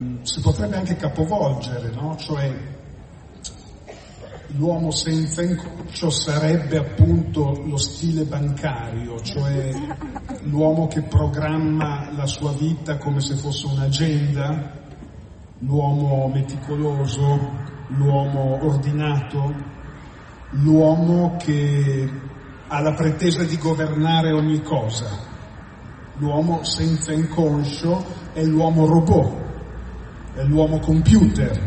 si potrebbe anche capovolgere, no? Cioè l'uomo senza inconscio sarebbe appunto lo stile bancario, cioè l'uomo che programma la sua vita come se fosse un'agenda, l'uomo meticoloso, l'uomo ordinato, l'uomo che ha la pretesa di governare ogni cosa. L'uomo senza inconscio è l'uomo robot, è l'uomo computer.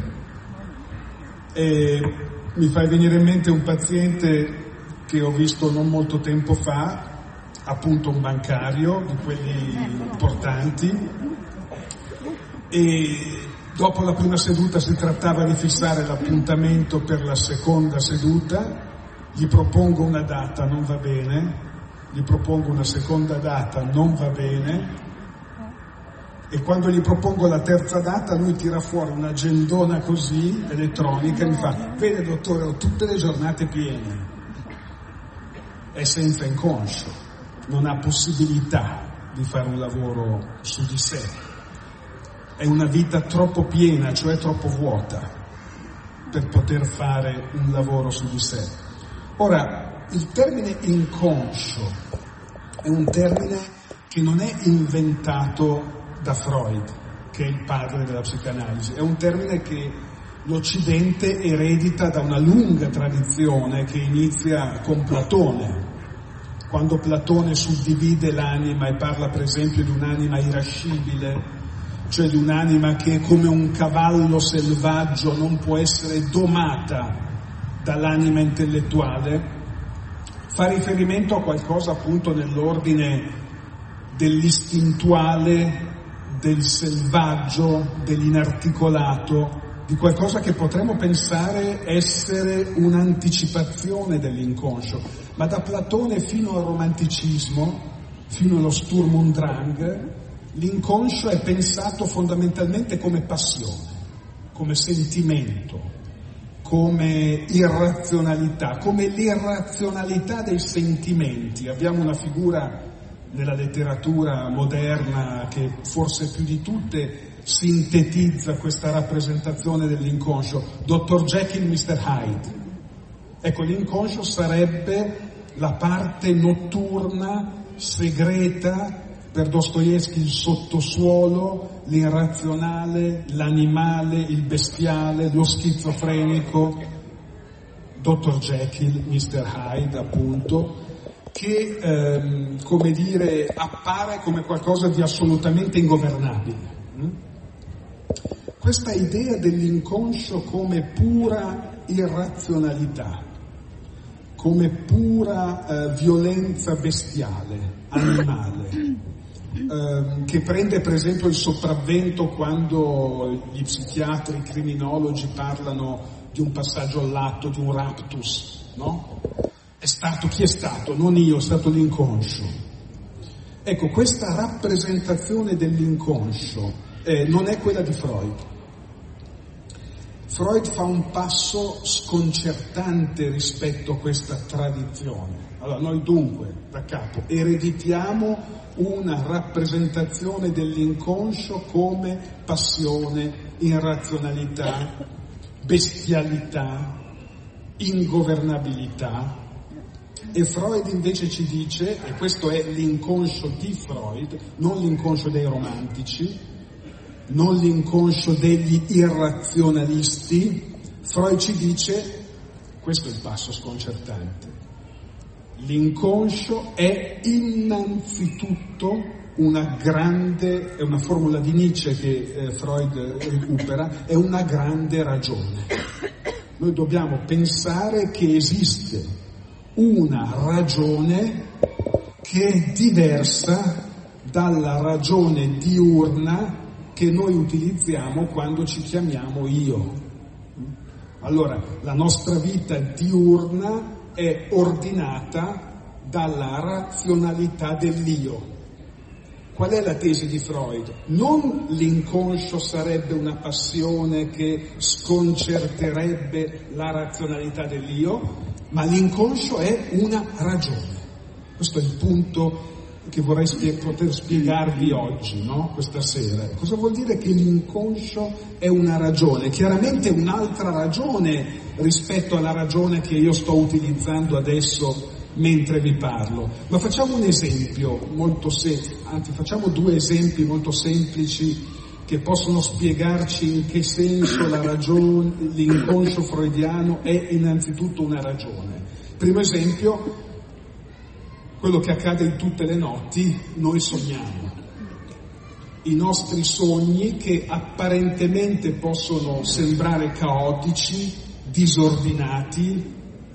E mi fa venire in mente un paziente che ho visto non molto tempo fa, appunto un bancario di quelli importanti, e dopo la prima seduta si trattava di fissare l'appuntamento per la seconda seduta. Gli propongo una data, non va bene, gli propongo una seconda data, non va bene, e quando gli propongo la terza data lui tira fuori un'agendona così, elettronica, e mi fa: vede dottore, ho tutte le giornate piene. È senza inconscio, non ha possibilità di fare un lavoro su di sé, è una vita troppo piena, cioè troppo vuota, per poter fare un lavoro su di sé. Ora, il termine inconscio è un termine che non è inventato da Freud, che è il padre della psicanalisi, è un termine che l'Occidente eredita da una lunga tradizione che inizia con Platone. Quando Platone suddivide l'anima e parla per esempio di un'anima irascibile, cioè di un'anima che come un cavallo selvaggio non può essere domata dall'anima intellettuale, fa riferimento a qualcosa appunto nell'ordine dell'istintuale, del selvaggio, dell'inarticolato, di qualcosa che potremmo pensare essere un'anticipazione dell'inconscio. Ma da Platone fino al romanticismo, fino allo Sturm und Drang, l'inconscio è pensato fondamentalmente come passione, come sentimento, come irrazionalità, come l'irrazionalità dei sentimenti. Abbiamo una figura nella letteratura moderna che forse più di tutte sintetizza questa rappresentazione dell'inconscio, Dr. Jekyll, Mr. Hyde. Ecco, l'inconscio sarebbe la parte notturna, segreta, per Dostoevskij il sottosuolo, l'irrazionale, l'animale, il bestiale, lo schizofrenico, Dr. Jekyll, Mr. Hyde appunto, che come dire appare come qualcosa di assolutamente ingovernabile. Questa idea dell'inconscio come pura irrazionalità, come pura violenza bestiale, animale, che prende per esempio il sopravvento quando gli psichiatri, i criminologi parlano di un passaggio al lato, di un raptus, no? Chi è stato? Non io, è stato l'inconscio. Ecco, questa rappresentazione dell'inconscio non è quella di Freud. Freud fa un passo sconcertante rispetto a questa tradizione. Allora, noi dunque, da capo, ereditiamo una rappresentazione dell'inconscio come passione, irrazionalità, bestialità, ingovernabilità. E Freud invece ci dice, e questo è l'inconscio di Freud, non l'inconscio dei romantici, non l'inconscio degli irrazionalisti, Freud ci dice, questo è il passo sconcertante, l'inconscio è innanzitutto una grande, è una formula di Nietzsche che Freud recupera, è una grande ragione. Noi dobbiamo pensare che esiste una ragione che è diversa dalla ragione diurna che noi utilizziamo quando ci chiamiamo io. Allora, la nostra vita diurna è ordinata dalla razionalità dell'io. Qual è la tesi di Freud? Non l'inconscio sarebbe una passione che sconcerterebbe la razionalità dell'io, ma l'inconscio è una ragione. Questo è il punto che vorrei poter spiegarvi oggi, no? Questa sera. Cosa vuol dire che l'inconscio è una ragione? Chiaramente è un'altra ragione rispetto alla ragione che io sto utilizzando adesso mentre vi parlo. Ma facciamo un esempio molto anzi facciamo due esempi molto semplici che possono spiegarci in che senso l'inconscio freudiano è innanzitutto una ragione. Primo esempio, quello che accade in tutte le notti: noi sogniamo. I nostri sogni, che apparentemente possono sembrare caotici, disordinati,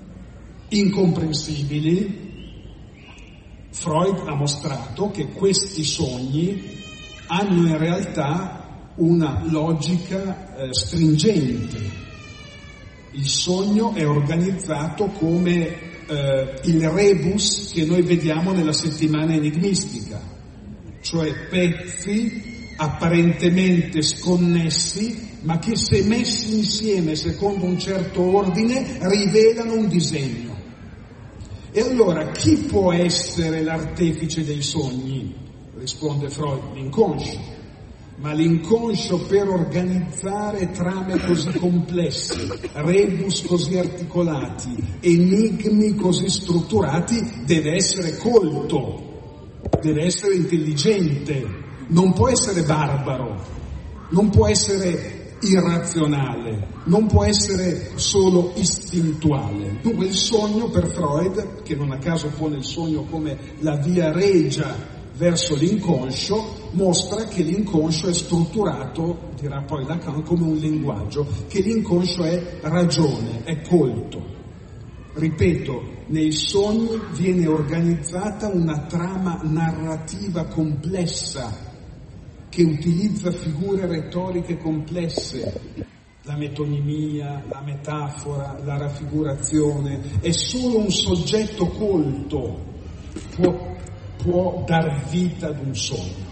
incomprensibili, Freud ha mostrato che questi sogni hanno in realtà una logica stringente. Il sogno è organizzato come il rebus che noi vediamo nella settimana enigmistica, cioè pezzi apparentemente sconnessi, ma che se messi insieme secondo un certo ordine rivelano un disegno. E allora chi può essere l'artefice dei sogni? Risponde Freud: l'inconscio. Ma l'inconscio, per organizzare trame così complesse, rebus così articolati, enigmi così strutturati, deve essere colto, deve essere intelligente, non può essere barbaro, non può essere irrazionale, non può essere solo istintuale. Dunque il sogno, per Freud, che non a caso pone il sogno come la via regia verso l'inconscio, mostra che l'inconscio è strutturato, dirà poi Lacan, come un linguaggio, che l'inconscio è ragione, è colto. Ripeto, nei sogni viene organizzata una trama narrativa complessa che utilizza figure retoriche complesse, la metonimia, la metafora, la raffigurazione. È solo un soggetto colto può dar vita ad un sogno.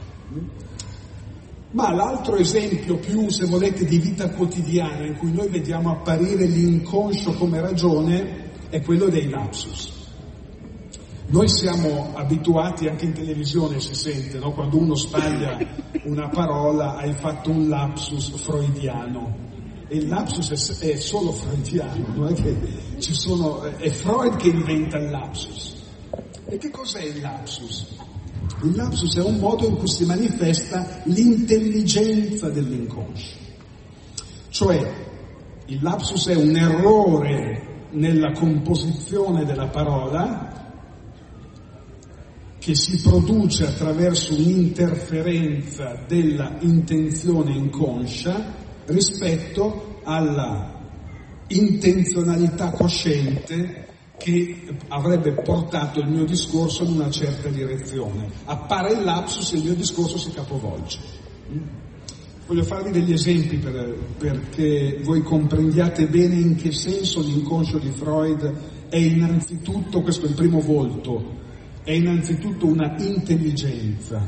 Ma l'altro esempio più, se volete, di vita quotidiana in cui noi vediamo apparire l'inconscio come ragione è quello dei lapsus. Noi siamo abituati, anche in televisione si sente, no? Quando uno sbaglia una parola: hai fatto un lapsus freudiano. E il lapsus è solo freudiano, non è che è Freud che inventa il lapsus. E che cos'è il lapsus? Il lapsus è un modo in cui si manifesta l'intelligenza dell'inconscio. Cioè, il lapsus è un errore nella composizione della parola che si produce attraverso un'interferenza della intenzione inconscia rispetto alla intenzionalità cosciente che avrebbe portato il mio discorso in una certa direzione. Appare il lapsus e il mio discorso si capovolge. Voglio farvi degli esempi perché voi comprendiate bene in che senso l'inconscio di Freud è innanzitutto, questo è il primo volto, è innanzitutto una intelligenza.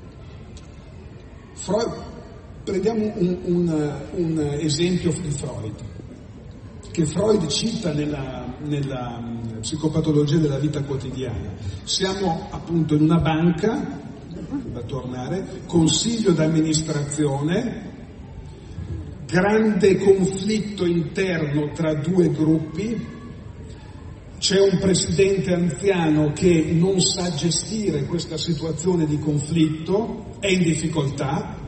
Prendiamo un esempio di Freud, che Freud cita nella psicopatologia della vita quotidiana. Siamo appunto in una banca, da tornare, consiglio d'amministrazione, grande conflitto interno tra due gruppi, c'è un presidente anziano che non sa gestire questa situazione di conflitto, è in difficoltà,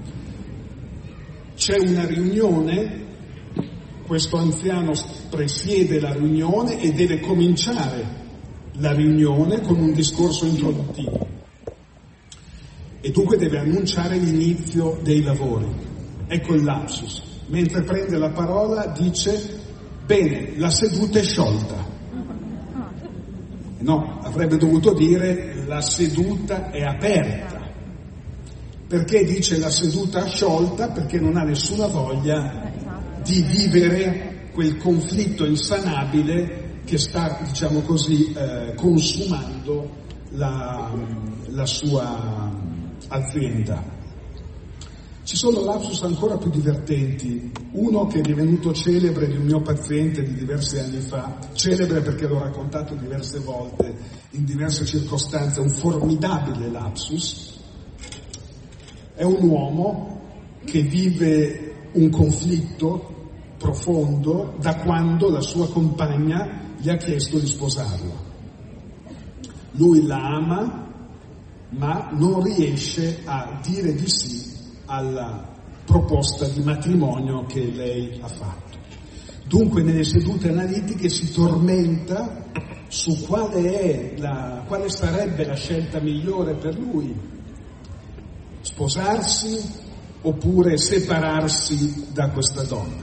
c'è una riunione, questo anziano presiede la riunione e deve cominciare la riunione con un discorso introduttivo e dunque deve annunciare l'inizio dei lavori. Ecco il lapsus. Mentre prende la parola dice: bene, la seduta è sciolta. No, avrebbe dovuto dire: la seduta è aperta. Perché dice la seduta sciolta? Perché non ha nessuna voglia di vivere quel conflitto insanabile che sta, diciamo così, consumando la sua azienda. Ci sono lapsus ancora più divertenti, uno che è divenuto celebre di un mio paziente di diversi anni fa, celebre perché l'ho raccontato diverse volte, in diverse circostanze, un formidabile lapsus. È un uomo che vive un conflitto profondo da quando la sua compagna gli ha chiesto di sposarlo. Lui la ama, ma non riesce a dire di sì alla proposta di matrimonio che lei ha fatto. Dunque nelle sedute analitiche si tormenta su quale sarebbe la scelta migliore per lui: sposarsi oppure separarsi da questa donna.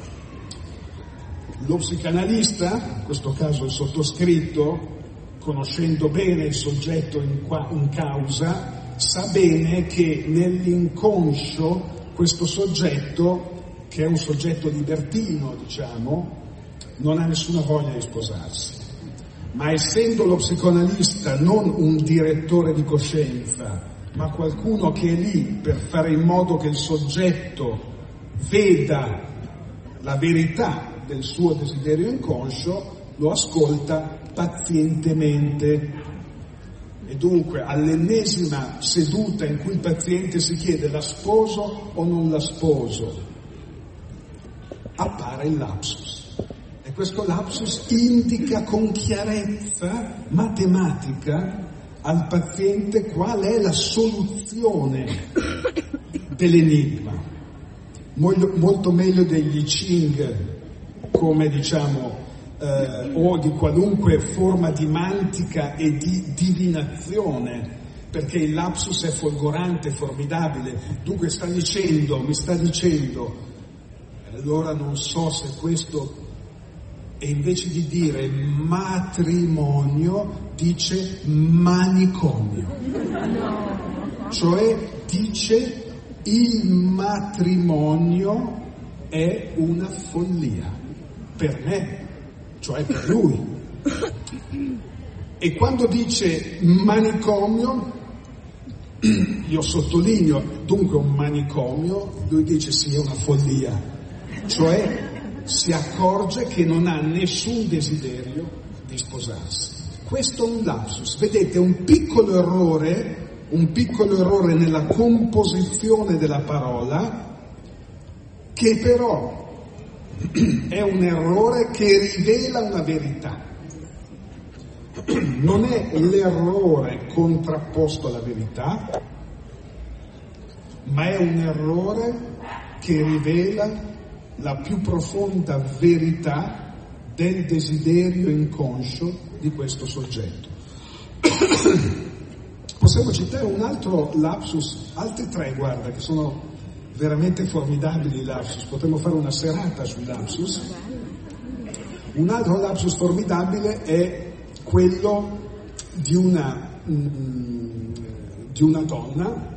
Lo psicanalista, in questo caso il sottoscritto, conoscendo bene il soggetto in causa, sa bene che nell'inconscio questo soggetto, che è un soggetto libertino, diciamo, non ha nessuna voglia di sposarsi. Ma essendo lo psicoanalista non un direttore di coscienza, ma qualcuno che è lì per fare in modo che il soggetto veda la verità del suo desiderio inconscio, lo ascolta pazientemente. E dunque all'ennesima seduta in cui il paziente si chiede: la sposo o non la sposo, appare il lapsus. E questo lapsus indica con chiarezza matematica al paziente qual è la soluzione dell'enigma. Molto meglio degli Ching, come diciamo, o di qualunque forma di mantica e di divinazione, perché il lapsus è folgorante, formidabile. Dunque mi sta dicendo, allora non so se questo, e invece di dire matrimonio dice manicomio, cioè dice il matrimonio è una follia per me, cioè per lui. E quando dice manicomio, io sottolineo, dunque un manicomio, lui dice sì, è una follia, cioè si accorge che non ha nessun desiderio di sposarsi. Questo è un lapsus, vedete, un piccolo errore nella composizione della parola, che però è un errore che rivela una verità. Non è l'errore contrapposto alla verità, ma è un errore che rivela la più profonda verità del desiderio inconscio di questo soggetto. Possiamo citare un altro lapsus, altri tre, guarda, che sono veramente formidabili i lapsus, potremmo fare una serata sui lapsus. Un altro lapsus formidabile è quello di una donna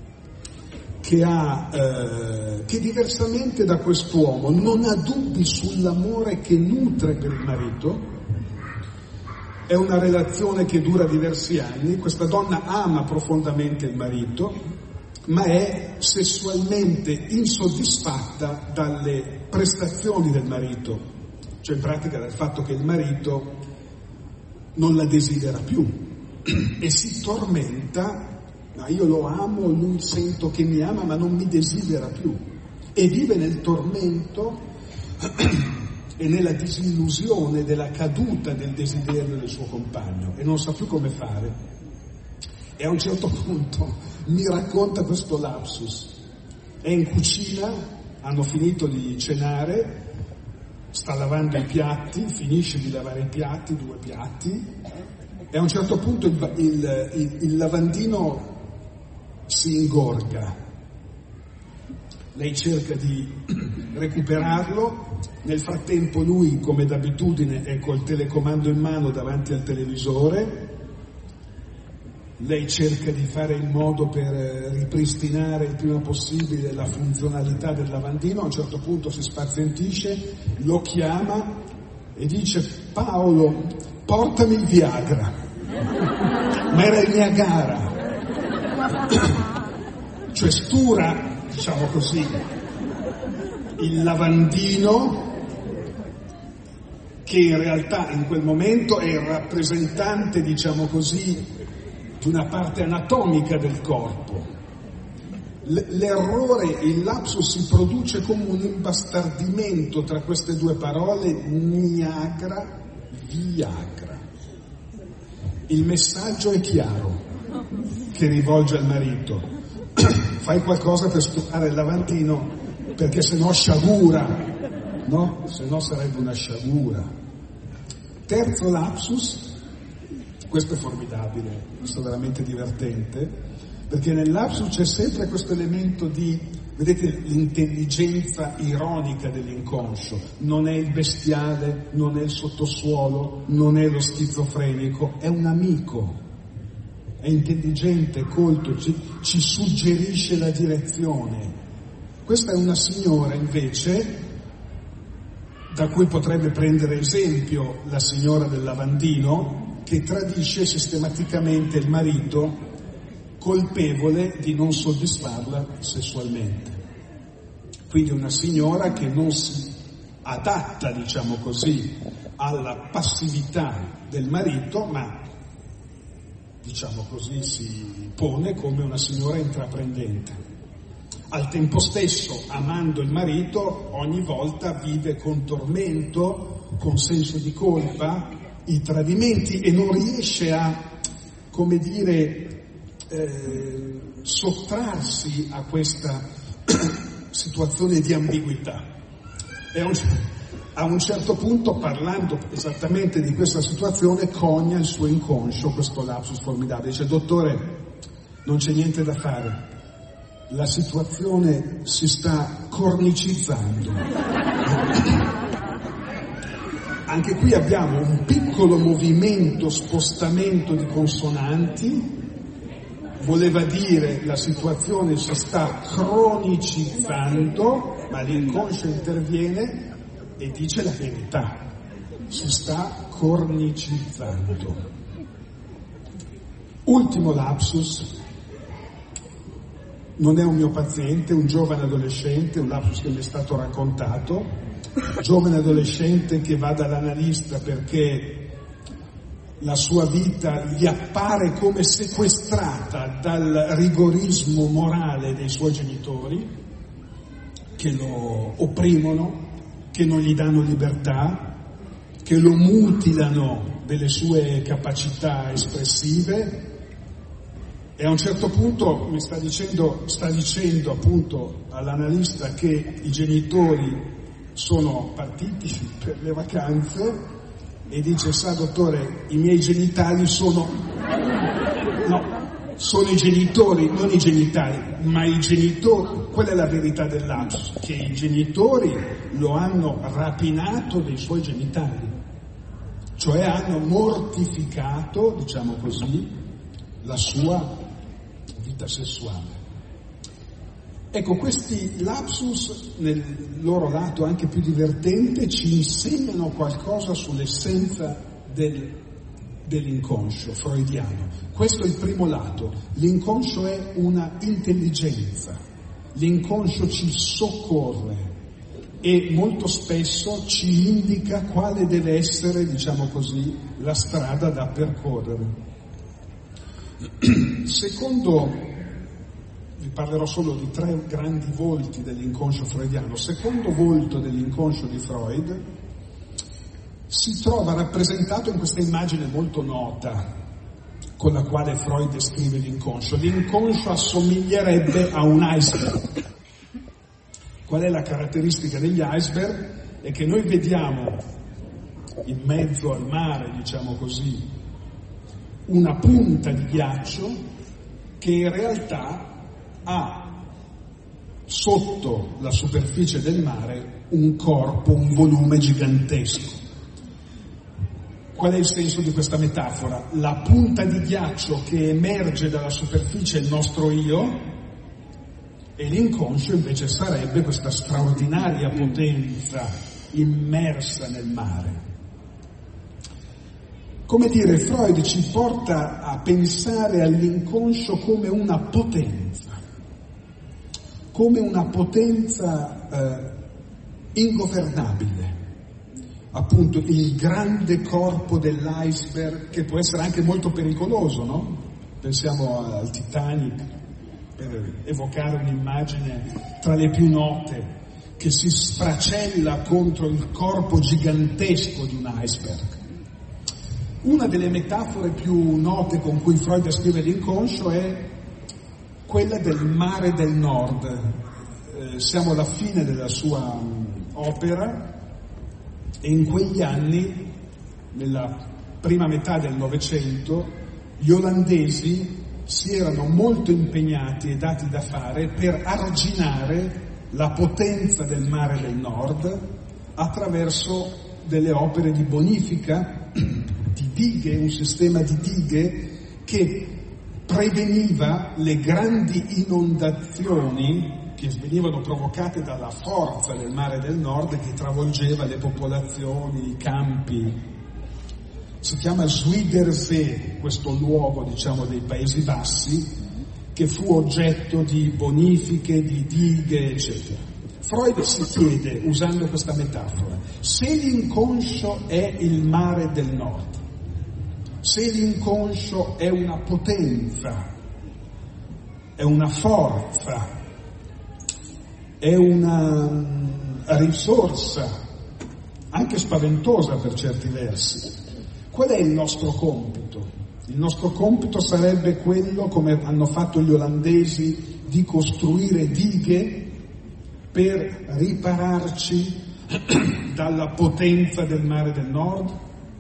che diversamente da quest'uomo non ha dubbi sull'amore che nutre per il marito. È una relazione che dura diversi anni, questa donna ama profondamente il marito, ma è sessualmente insoddisfatta dalle prestazioni del marito, cioè in pratica dal fatto che il marito non la desidera più e si tormenta: ma io lo amo, lui sento che mi ama ma non mi desidera più, e vive nel tormento e nella disillusione della caduta del desiderio del suo compagno e non sa più come fare. E a un certo punto mi racconta questo lapsus: è in cucina, hanno finito di cenare, sta lavando i piatti, finisce di lavare i piatti, 2 piatti, e a un certo punto il lavandino si ingorga. Lei cerca di recuperarlo, nel frattempo lui, come d'abitudine, è col telecomando in mano davanti al televisore. Lei cerca di fare in modo per ripristinare il prima possibile la funzionalità del lavandino. A un certo punto si spazientisce, lo chiama e dice: Paolo, portami il Viagra. Ma era il Niagara. Cioè stura diciamo così, il lavandino, che in realtà in quel momento è il rappresentante, diciamo così, di una parte anatomica del corpo. L'errore, il lapsus si produce come un imbastardimento tra queste due parole, Niagara, Viagra. Il messaggio è chiaro, che rivolge al marito: fai qualcosa per stoppare il lavandino, perché sennò sciagura, no? Sennò sarebbe una sciagura. Terzo lapsus, questo è formidabile, questo è veramente divertente, perché nel lapsus c'è sempre questo elemento di, vedete, l'intelligenza ironica dell'inconscio. Non è il bestiale, non è il sottosuolo, non è lo schizofrenico, è un amico, è intelligente, colto, ci suggerisce la direzione. Questa è una signora invece, da cui potrebbe prendere esempio la signora del lavandino, che tradisce sistematicamente il marito, colpevole di non soddisfarla sessualmente. Quindi una signora che non si adatta, diciamo così, alla passività del marito, ma, diciamo così, si pone come una signora intraprendente. Al tempo stesso, amando il marito, ogni volta vive con tormento, con senso di colpa, i tradimenti, e non riesce a, come dire, sottrarsi a questa situazione di ambiguità. E a un certo punto, parlando esattamente di questa situazione, cogna il suo inconscio questo lapsus formidabile. Dice: dottore, non c'è niente da fare, la situazione si sta cornicizzando. Anche qui abbiamo un piccolo movimento, spostamento di consonanti. Voleva dire la situazione si sta cronicizzando, ma l'inconscio interviene e dice la verità: si sta cornicizzando. Ultimo lapsus, non è un mio paziente, un giovane adolescente, un lapsus che mi è stato raccontato, giovane adolescente che va dall'analista perché la sua vita gli appare come sequestrata dal rigorismo morale dei suoi genitori, che lo opprimono, che non gli danno libertà, che lo mutilano delle sue capacità espressive, e a un certo punto sta dicendo appunto all'analista che i genitori sono partiti per le vacanze, e dice: sa dottore, i miei genitali sono i genitori, non i genitali, ma i genitori. Quella è la verità del lapsus, che i genitori lo hanno rapinato dei suoi genitali, cioè hanno mortificato, diciamo così, la sua vita sessuale. Ecco, questi lapsus, nel loro lato anche più divertente, ci insegnano qualcosa sull'essenza dell'inconscio freudiano. Questo è il primo lato. L'inconscio è una intelligenza, l'inconscio ci soccorre e molto spesso ci indica quale deve essere, diciamo così, la strada da percorrere. Secondo, vi parlerò solo di 3 grandi volti dell'inconscio freudiano. Secondo volto dell'inconscio di Freud si trova rappresentato in questa immagine molto nota con la quale Freud descrive l'inconscio. L'inconscio assomiglierebbe a un iceberg. Qual è la caratteristica degli iceberg? È che noi vediamo in mezzo al mare, diciamo così, una punta di ghiaccio che in realtà ha sotto la superficie del mare un corpo, un volume gigantesco. Qual è il senso di questa metafora? La punta di ghiaccio che emerge dalla superficie è il nostro io, e l'inconscio invece sarebbe questa straordinaria potenza immersa nel mare. Come dire, Freud ci porta a pensare all'inconscio come una potenza, come una potenza ingovernabile, appunto il grande corpo dell'iceberg, che può essere anche molto pericoloso, no? Pensiamo al Titanic, per evocare un'immagine tra le più note, che si sfracella contro il corpo gigantesco di un iceberg. Una delle metafore più note con cui Freud descrive l'inconscio è quella del mare del nord. Siamo alla fine della sua opera e in quegli anni, nella prima metà del Novecento, gli olandesi si erano molto impegnati e dati da fare per arginare la potenza del mare del nord attraverso delle opere di bonifica, di dighe, un sistema di dighe che preveniva le grandi inondazioni che venivano provocate dalla forza del mare del nord che travolgeva le popolazioni, i campi. Si chiama Zuiderzee, questo luogo, diciamo, dei Paesi Bassi, che fu oggetto di bonifiche, di dighe, eccetera. Freud si chiede, usando questa metafora, se l'inconscio è il mare del nord, se l'inconscio è una potenza, è una forza, è una risorsa, anche spaventosa per certi versi, qual è il nostro compito? Il nostro compito sarebbe quello, come hanno fatto gli olandesi, di costruire dighe per ripararci dalla potenza del mare del nord?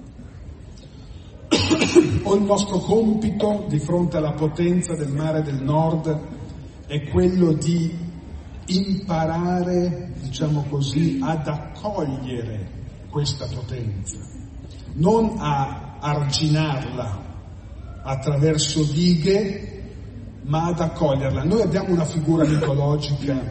O il nostro compito di fronte alla potenza del mare del nord è quello di imparare, diciamo così, ad accogliere questa potenza, non a arginarla attraverso dighe, ma ad accoglierla. Noi abbiamo una figura mitologica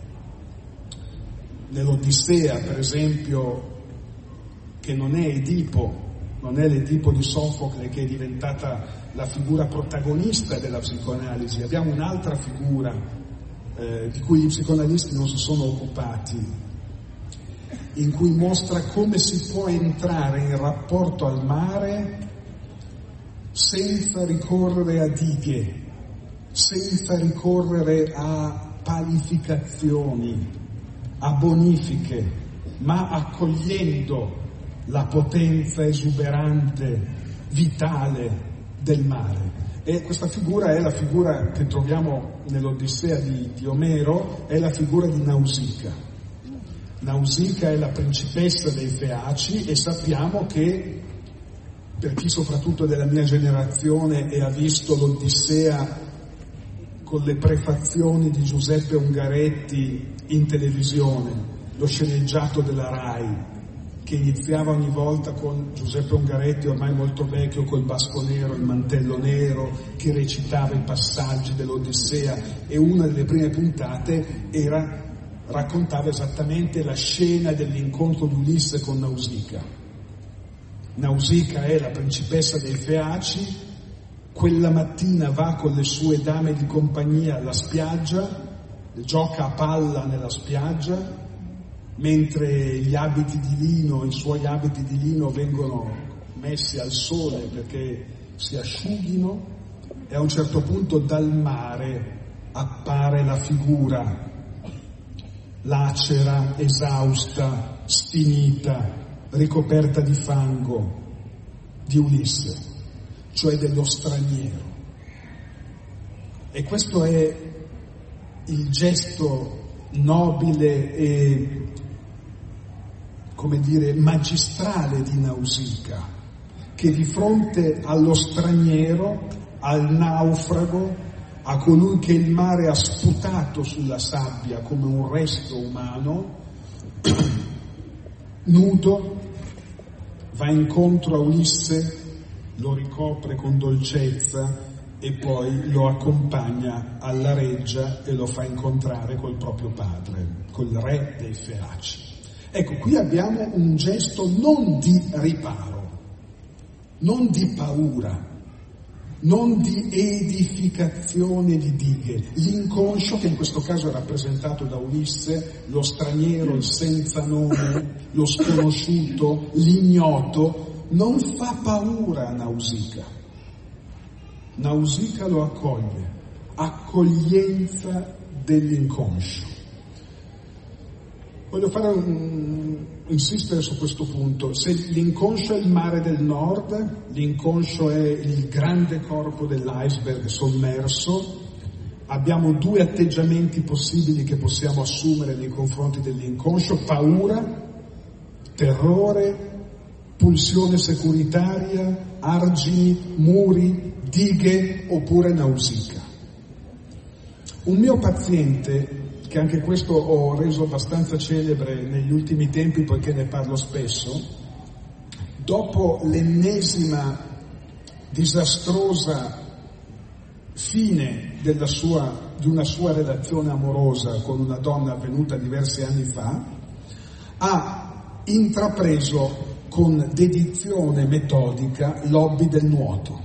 nell'Odissea, per esempio, che non è Edipo, non è l'Edipo di Sofocle, che è diventata la figura protagonista della psicoanalisi. Abbiamo un'altra figura di cui gli psicoanalisti non si sono occupati, in cui mostra come si può entrare in rapporto al mare senza ricorrere a dighe, senza ricorrere a palificazioni, a bonifiche, ma accogliendo la potenza esuberante, vitale del mare. E questa figura è la figura che troviamo nell'Odissea di Omero, è la figura di Nausicaa. Nausicaa è la principessa dei Feaci e sappiamo che, per chi soprattutto della mia generazione e ha visto l'Odissea con le prefazioni di Giuseppe Ungaretti in televisione, lo sceneggiato della Rai, che iniziava ogni volta con Giuseppe Ungaretti, ormai molto vecchio, col basco nero, il mantello nero, che recitava i passaggi dell'Odissea, e una delle prime puntate raccontava esattamente la scena dell'incontro di Ulisse con Nausicaa. Nausicaa è la principessa dei Feaci, quella mattina va con le sue dame di compagnia alla spiaggia, gioca a palla nella spiaggia, mentre i suoi abiti di lino vengono messi al sole perché si asciughino, e a un certo punto dal mare appare la figura lacera, esausta, sfinita, ricoperta di fango di Ulisse, cioè dello straniero. E questo è il gesto nobile e, come dire, magistrale di Nausicaa, che di fronte allo straniero, al naufrago, a colui che il mare ha sputato sulla sabbia come un resto umano, nudo, va incontro a Ulisse, lo ricopre con dolcezza e poi lo accompagna alla reggia e lo fa incontrare col proprio padre, col re dei Feaci. Ecco, qui abbiamo un gesto non di riparo, non di paura, non di edificazione di dighe. L'inconscio, che in questo caso è rappresentato da Ulisse, lo straniero, il senza nome, lo sconosciuto, l'ignoto, non fa paura a Nausicaa. Nausicaa lo accoglie, accoglienza dell'inconscio. Voglio insistere su questo punto. Se l'inconscio è il mare del nord, l'inconscio è il grande corpo dell'iceberg sommerso, abbiamo due atteggiamenti possibili che possiamo assumere nei confronti dell'inconscio: paura, terrore, pulsione securitaria, argini, muri, dighe oppure Nausicaa. Un mio paziente, che anche questo ho reso abbastanza celebre negli ultimi tempi poiché ne parlo spesso, dopo l'ennesima disastrosa fine di una sua relazione amorosa con una donna avvenuta diversi anni fa, ha intrapreso con dedizione metodica l'hobby del nuoto.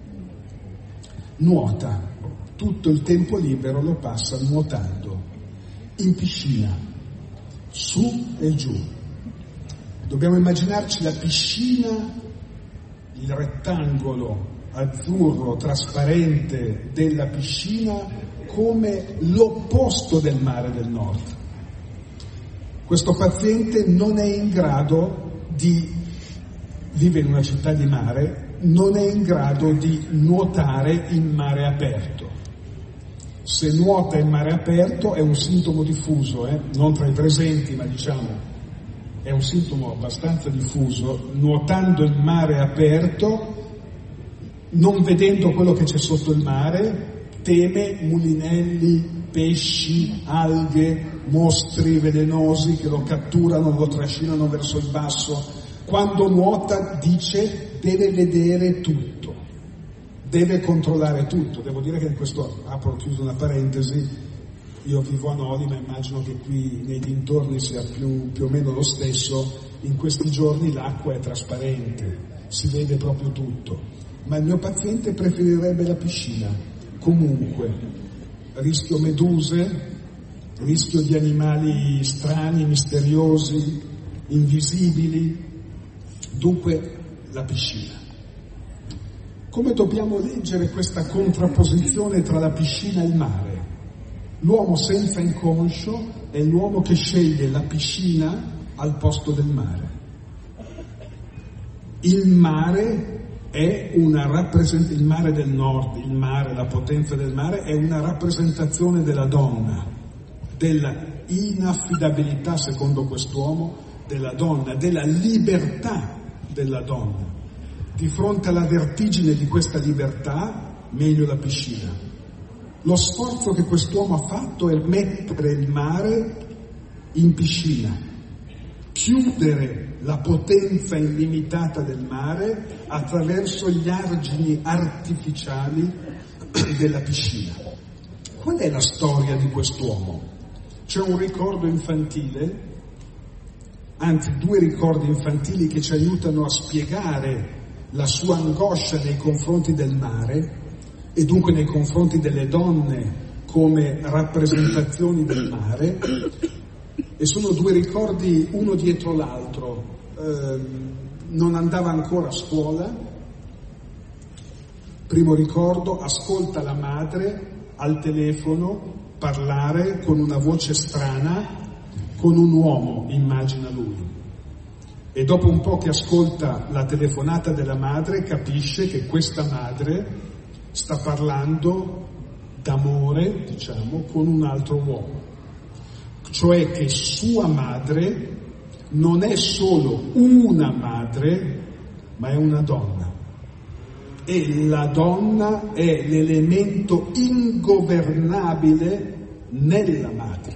Nuota, tutto il tempo libero lo passa nuotando, in piscina, su e giù. Dobbiamo immaginarci la piscina, il rettangolo azzurro trasparente della piscina come l'opposto del mare del nord. Questo paziente non è in grado vive in una città di mare, non è in grado di nuotare in mare aperto. Se nuota in mare aperto è un sintomo diffuso, non tra i presenti, ma diciamo è un sintomo abbastanza diffuso. Nuotando in mare aperto, non vedendo quello che c'è sotto il mare, teme mulinelli, pesci, alghe, mostri velenosi che lo catturano, lo trascinano verso il basso. Quando nuota dice deve vedere tutto, deve controllare tutto. Devo dire che in questo, chiuso una parentesi, io vivo a Noli, ma immagino che qui nei dintorni sia più o meno lo stesso. In questi giorni l'acqua è trasparente, si vede proprio tutto, ma il mio paziente preferirebbe la piscina. Comunque, rischio meduse, rischio di animali strani, misteriosi, invisibili, dunque la piscina. Come dobbiamo leggere questa contrapposizione tra la piscina e il mare? L'uomo senza inconscio è l'uomo che sceglie la piscina al posto del mare. Il mare è il mare del nord, il mare, la potenza del mare, è una rappresentazione della donna, della inaffidabilità, secondo quest'uomo, della donna, della libertà della donna. Di fronte alla vertigine di questa libertà, meglio la piscina. Lo sforzo che quest'uomo ha fatto è mettere il mare in piscina, chiudere la potenza illimitata del mare attraverso gli argini artificiali della piscina. Qual è la storia di quest'uomo? C'è un ricordo infantile, anzi due ricordi infantili che ci aiutano a spiegare la sua angoscia nei confronti del mare e dunque nei confronti delle donne come rappresentazioni del mare, e sono due ricordi uno dietro l'altro. Non andava ancora a scuola. Primo ricordo: ascolta la madre al telefono parlare con una voce strana con un uomo, immagina lui. E dopo un po' che ascolta la telefonata della madre, capisce che questa madre sta parlando d'amore, diciamo, con un altro uomo. Cioè che sua madre non è solo una madre, ma è una donna. E la donna è l'elemento ingovernabile nella madre.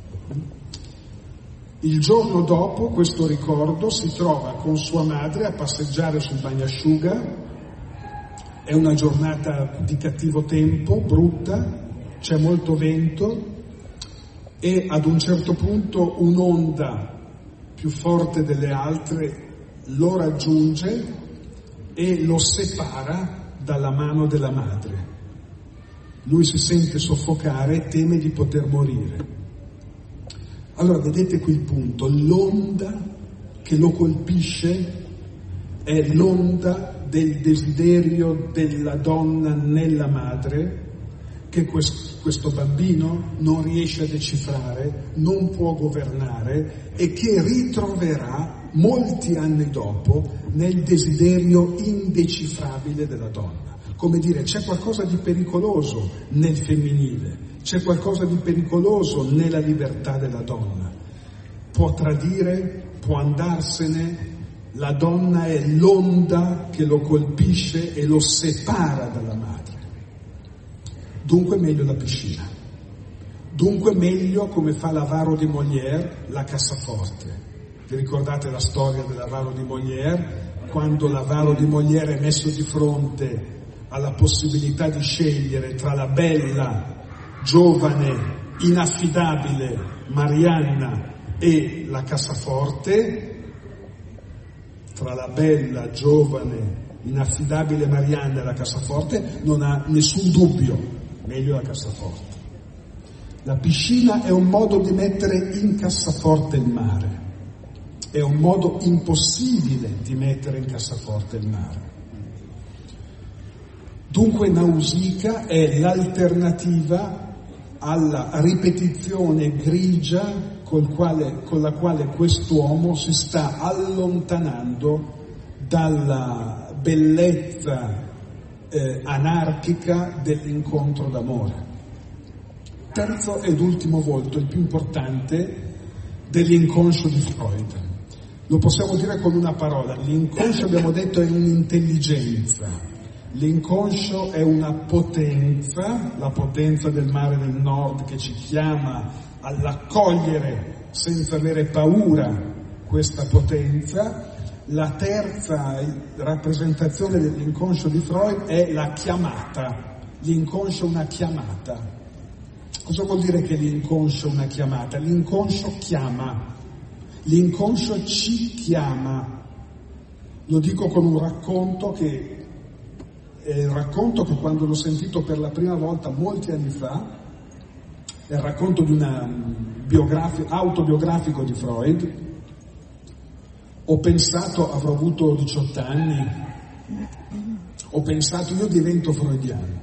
Il giorno dopo questo ricordo si trova con sua madre a passeggiare sul bagnasciuga. È una giornata di cattivo tempo, brutta, c'è molto vento e ad un certo punto un'onda più forte delle altre lo raggiunge e lo separa dalla mano della madre. Lui si sente soffocare e teme di poter morire. Allora vedete qui il punto, l'onda che lo colpisce è l'onda del desiderio della donna nella madre, che questo bambino non riesce a decifrare, non può governare e che ritroverà molti anni dopo nel desiderio indecifrabile della donna. Come dire, c'è qualcosa di pericoloso nel femminile, c'è qualcosa di pericoloso nella libertà della donna. Può tradire, può andarsene, la donna è l'onda che lo colpisce e lo separa dalla madre. Dunque meglio la piscina. Dunque meglio, come fa l'avaro di Molière, la cassaforte. Vi ricordate la storia dell'avaro di Molière? Quando l'avaro di Molière è messo di fronte alla possibilità di scegliere tra la bella, giovane, inaffidabile Marianna e la cassaforte, tra la bella, giovane, inaffidabile Marianna e la cassaforte, non ha nessun dubbio, meglio la cassaforte. La piscina è un modo di mettere in cassaforte il mare, è un modo impossibile di mettere in cassaforte il mare. Dunque Nausicaa è l'alternativa alla ripetizione grigia con la quale quest'uomo si sta allontanando dalla bellezza anarchica dell'incontro d'amore. Terzo ed ultimo volto, il più importante, dell'inconscio di Freud. Lo possiamo dire con una parola: l'inconscio, abbiamo detto, è un'intelligenza. L'inconscio è una potenza, la potenza del mare del nord che ci chiama all'accogliere senza avere paura questa potenza. La terza rappresentazione dell'inconscio di Freud è la chiamata. L'inconscio è una chiamata. Cosa vuol dire che l'inconscio è una chiamata? L'inconscio chiama, l'inconscio ci chiama. Lo dico con un racconto che è il racconto che, quando l'ho sentito per la prima volta molti anni fa, è il racconto di un autobiografico di Freud. Ho pensato, avrò avuto 18 anni, ho pensato, io divento freudiano.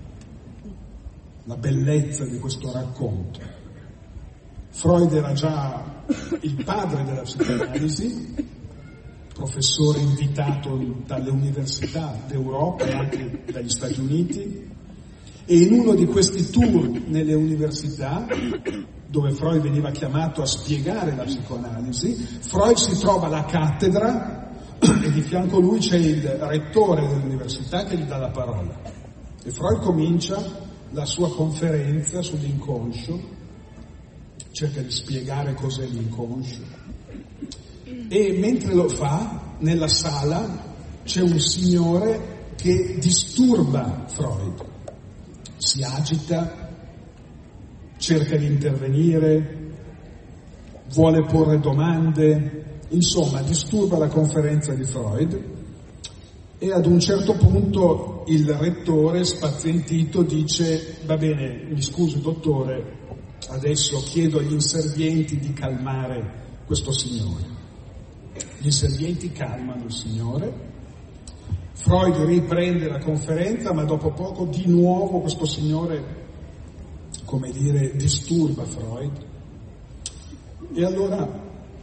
La bellezza di questo racconto. Freud era già il padre della psicoanalisi, professore invitato dalle università d'Europa e anche dagli Stati Uniti, e in uno di questi tour nelle università, dove Freud veniva chiamato a spiegare la psicoanalisi, Freud si trova alla cattedra e di fianco a lui c'è il rettore dell'università che gli dà la parola. E Freud comincia la sua conferenza sull'inconscio, cerca di spiegare cos'è l'inconscio. E mentre lo fa, nella sala c'è un signore che disturba Freud, si agita, cerca di intervenire, vuole porre domande, insomma disturba la conferenza di Freud. E ad un certo punto il rettore, spazientito, dice: va bene, mi scusi dottore, adesso chiedo agli inservienti di calmare questo signore. Gli inservienti calmano il signore, Freud riprende la conferenza, ma dopo poco di nuovo questo signore, come dire, disturba Freud. E allora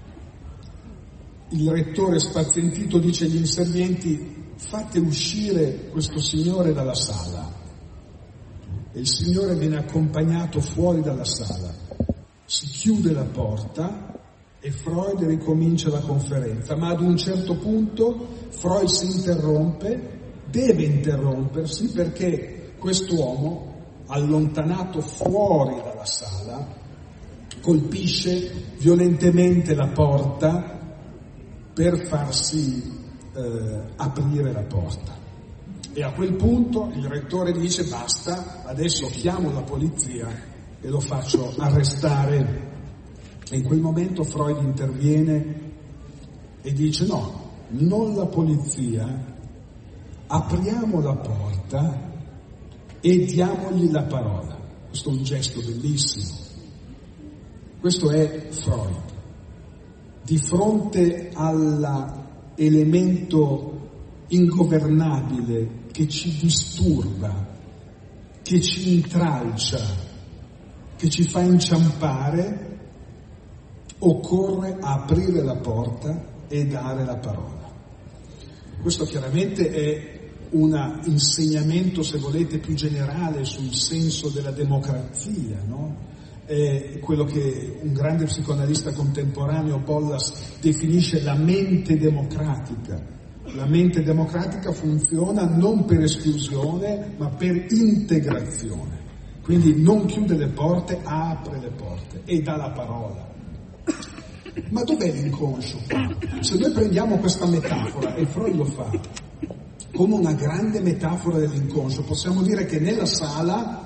il rettore spazientito dice agli inservienti: fate uscire questo signore dalla sala. E il signore viene accompagnato fuori dalla sala, si chiude la porta e Freud ricomincia la conferenza, ma ad un certo punto Freud si interrompe, deve interrompersi, perché quest'uomo, allontanato fuori dalla sala, colpisce violentemente la porta per farsi aprire la porta. E a quel punto il rettore dice: basta, adesso chiamo la polizia e lo faccio arrestare. E in quel momento Freud interviene e dice: no, non la polizia, apriamo la porta e diamogli la parola. Questo è un gesto bellissimo. Questo è Freud. Di fronte all'elemento ingovernabile che ci disturba, che ci intralcia, che ci fa inciampare, occorre aprire la porta e dare la parola. Questo chiaramente è un insegnamento, se volete, più generale sul senso della democrazia, no? È quello che un grande psicoanalista contemporaneo, Bollas, definisce la mente democratica. La mente democratica funziona non per esclusione, ma per integrazione. Quindi non chiude le porte, apre le porte e dà la parola. Ma dov'è l'inconscio qua? Se noi prendiamo questa metafora, e Freud lo fa, come una grande metafora dell'inconscio, possiamo dire che la sala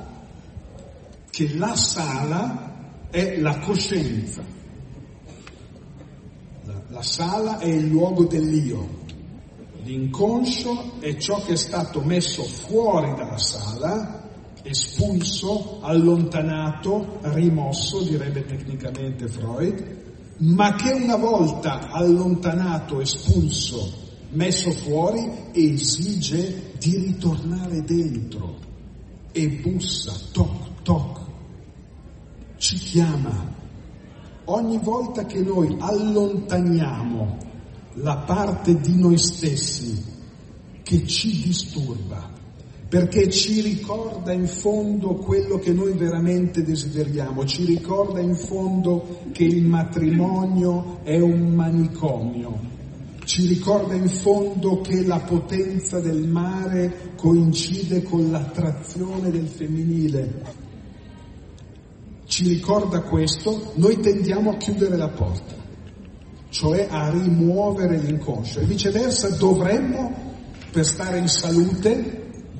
è la coscienza. La sala è il luogo dell'io. L'inconscio è ciò che è stato messo fuori dalla sala, espulso, allontanato, rimosso, direbbe tecnicamente Freud, ma che una volta allontanato, espulso, messo fuori, esige di ritornare dentro e bussa, toc, toc, ci chiama. Ogni volta che noi allontaniamo la parte di noi stessi che ci disturba, perché ci ricorda in fondo quello che noi veramente desideriamo, ci ricorda in fondo che il matrimonio è un manicomio, ci ricorda in fondo che la potenza del mare coincide con l'attrazione del femminile. Ci ricorda questo, noi tendiamo a chiudere la porta, cioè a rimuovere l'inconscio, e viceversa dovremmo, per stare in salute,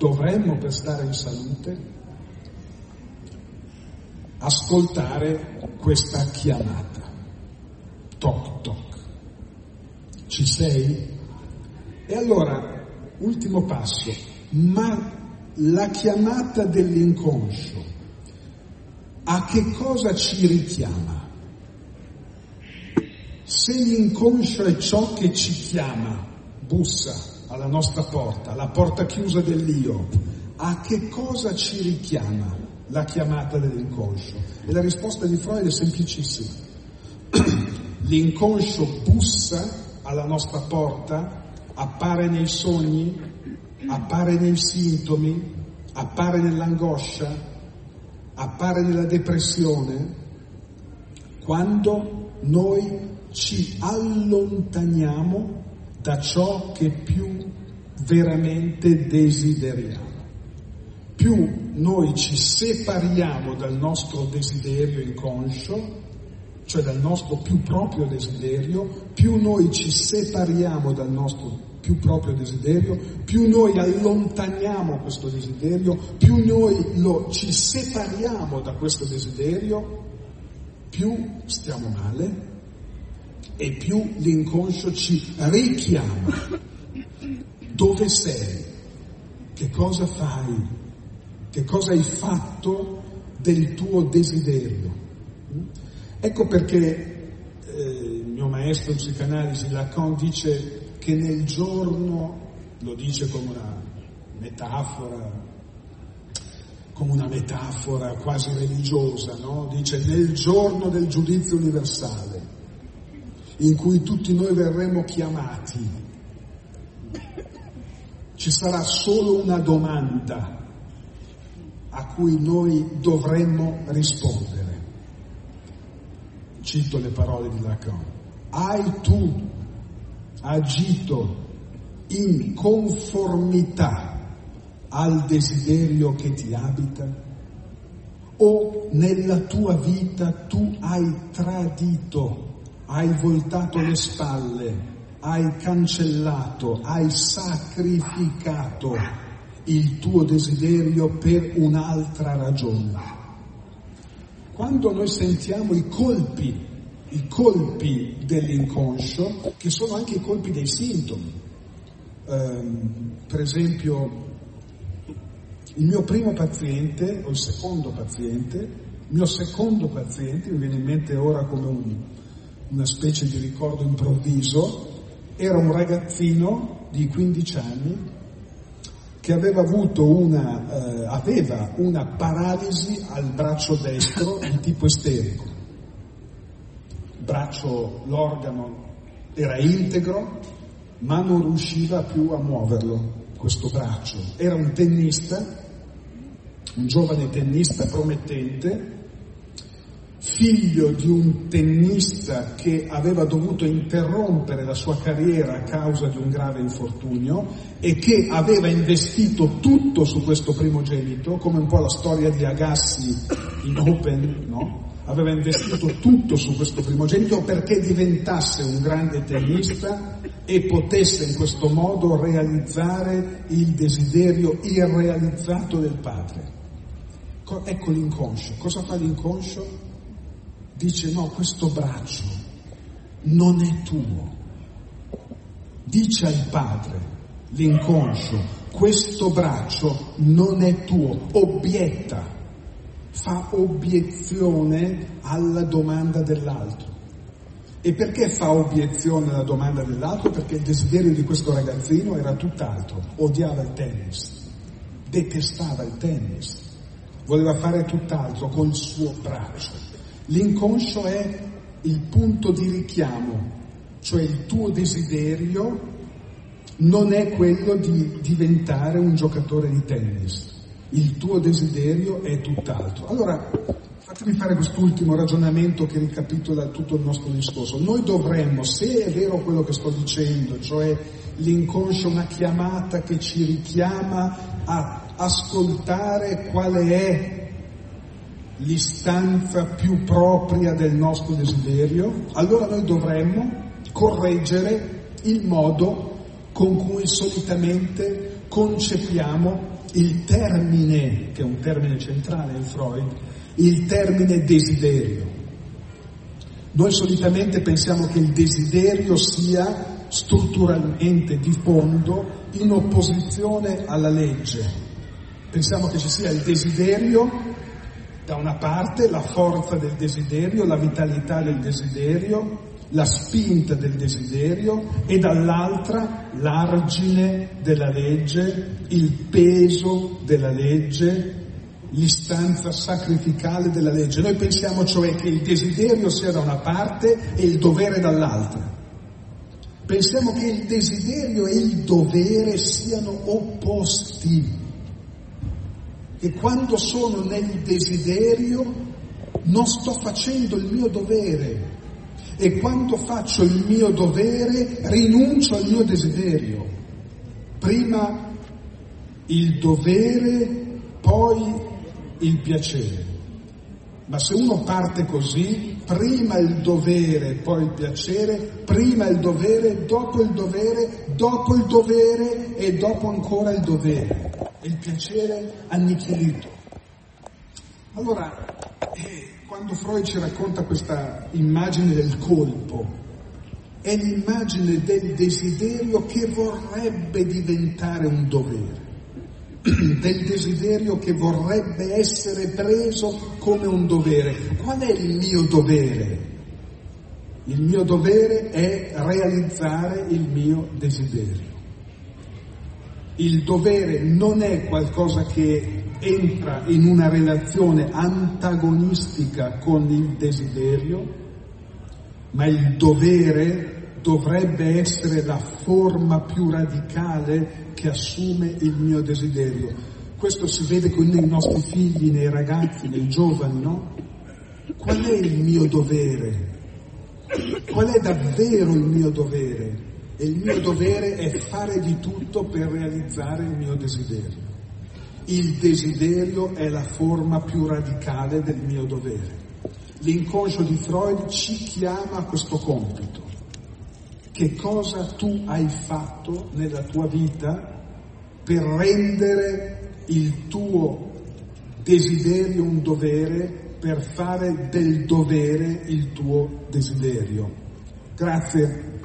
ascoltare questa chiamata. Toc toc. Ci sei? E allora, ultimo passo, ma la chiamata dell'inconscio a che cosa ci richiama? Se l'inconscio è ciò che ci chiama, bussa alla nostra porta, la porta chiusa dell'io, a che cosa ci richiama la chiamata dell'inconscio? E la risposta di Freud è semplicissima. L'inconscio bussa alla nostra porta, appare nei sogni, appare nei sintomi, appare nell'angoscia, appare nella depressione, quando noi ci allontaniamo da ciò che più veramente desideriamo. Più noi ci separiamo dal nostro desiderio inconscio, cioè dal nostro più proprio desiderio, più noi ci separiamo dal nostro più proprio desiderio, più noi allontaniamo questo desiderio, più noi ci separiamo da questo desiderio, più stiamo male e più l'inconscio ci richiama. Dove sei? Che cosa fai? Che cosa hai fatto del tuo desiderio? Ecco perché il mio maestro in psicanalisi, Lacan, dice che nel giorno, lo dice come una metafora quasi religiosa, no? Dice: nel giorno del giudizio universale, in cui tutti noi verremo chiamati, ci sarà solo una domanda a cui noi dovremmo rispondere. Cito le parole di Lacan: hai tu agito in conformità al desiderio che ti abita, o nella tua vita tu hai tradito, hai voltato le spalle, hai cancellato, hai sacrificato il tuo desiderio per un'altra ragione? Quando noi sentiamo i colpi dell'inconscio, che sono anche i colpi dei sintomi, Per esempio, il mio primo paziente, o il secondo paziente, mi viene in mente ora come una specie di ricordo improvviso, era un ragazzino di 15 anni che aveva avuto aveva una paralisi al braccio destro di tipo isterico. L'organo era integro, ma non riusciva più a muoverlo, questo braccio. Era un tennista, un giovane tennista promettente, figlio di un tennista che aveva dovuto interrompere la sua carriera a causa di un grave infortunio e che aveva investito tutto su questo primogenito, come un po' la storia di Agassi in Open, no? Aveva investito tutto su questo primogenito perché diventasse un grande tennista e potesse in questo modo realizzare il desiderio irrealizzato del padre. Ecco l'inconscio. Cosa fa l'inconscio? Dice: no, questo braccio non è tuo. Dice al padre, l'inconscio, questo braccio non è tuo. Obietta, fa obiezione alla domanda dell'altro. E perché fa obiezione alla domanda dell'altro? Perché il desiderio di questo ragazzino era tutt'altro. Odiava il tennis, detestava il tennis, voleva fare tutt'altro col suo braccio. L'inconscio è il punto di richiamo, cioè il tuo desiderio non è quello di diventare un giocatore di tennis, il tuo desiderio è tutt'altro. Allora, fatemi fare quest'ultimo ragionamento che ricapitola tutto il nostro discorso. Noi dovremmo, se è vero quello che sto dicendo, cioè l'inconscio è una chiamata che ci richiama a ascoltare quale è l'istanza più propria del nostro desiderio, allora noi dovremmo correggere il modo con cui solitamente concepiamo il termine, che è un termine centrale in Freud, il termine desiderio. Noi solitamente pensiamo che il desiderio sia strutturalmente, di fondo, in opposizione alla legge. Pensiamo che ci sia il desiderio, da una parte la forza del desiderio, la vitalità del desiderio, la spinta del desiderio, e dall'altra l'argine della legge, il peso della legge, l'istanza sacrificale della legge. Noi pensiamo cioè che il desiderio sia da una parte e il dovere dall'altra. Pensiamo che il desiderio e il dovere siano opposti. E quando sono nel desiderio non sto facendo il mio dovere, e quando faccio il mio dovere rinuncio al mio desiderio. Prima il dovere, poi il piacere. Ma se uno parte così, prima il dovere, poi il piacere, prima il dovere, dopo il dovere, dopo il dovere e dopo ancora il dovere. E il piacere annichilito. Allora, quando Freud ci racconta questa immagine del colpo, è l'immagine del desiderio che vorrebbe diventare un dovere, del desiderio che vorrebbe essere preso come un dovere. Qual è il mio dovere? Il mio dovere è realizzare il mio desiderio. Il dovere non è qualcosa che entra in una relazione antagonistica con il desiderio, ma il dovere dovrebbe essere la forma più radicale che assume il mio desiderio. Questo si vede nei nostri figli, nei ragazzi, nei giovani, no? Qual è il mio dovere? Qual è davvero il mio dovere? E il mio dovere è fare di tutto per realizzare il mio desiderio. Il desiderio è la forma più radicale del mio dovere. L'inconscio di Freud ci chiama a questo compito. Che cosa tu hai fatto nella tua vita per rendere il tuo desiderio un dovere, per fare del dovere il tuo desiderio? Grazie